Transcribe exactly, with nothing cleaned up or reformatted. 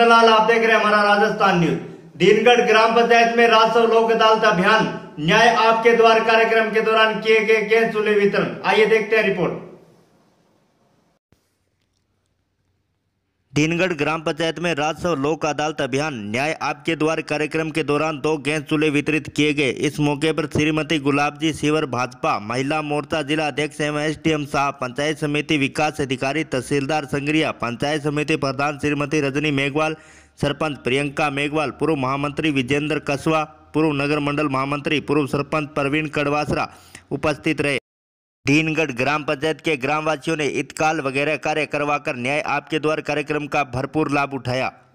लाल, आप देख रहे हैं हमारा राजस्थान न्यूज। दीनगढ़ ग्राम पंचायत में राजस्व लोक अदालत अभियान न्याय आपके द्वार कार्यक्रम के दौरान किए गए गैस चूल्हे वितरण। आइए देखते हैं रिपोर्ट। दीनगढ़ ग्राम पंचायत में राजस्व लोक अदालत अभियान न्याय आपके द्वार कार्यक्रम के दौरान दो गैस चूल्हे वितरित किए गए। इस मौके पर श्रीमती गुलाबजी सिवर, भाजपा महिला मोर्चा जिला अध्यक्ष एवं एसडीएम साहब, पंचायत समिति विकास अधिकारी तहसीलदार संग्रिया, पंचायत समिति प्रधान श्रीमती रजनी मेघवाल, सरपंच प्रियंका मेघवाल, पूर्व महामंत्री विजेंद्र कसवा, पूर्व नगर मंडल महामंत्री, पूर्व सरपंच प्रवीण कड़वासरा उपस्थित रहे। दीनगढ़ ग्राम पंचायत के ग्रामवासियों ने ईदकाल वगैरह कार्य करवाकर न्याय आपके द्वार कार्यक्रम का भरपूर लाभ उठाया।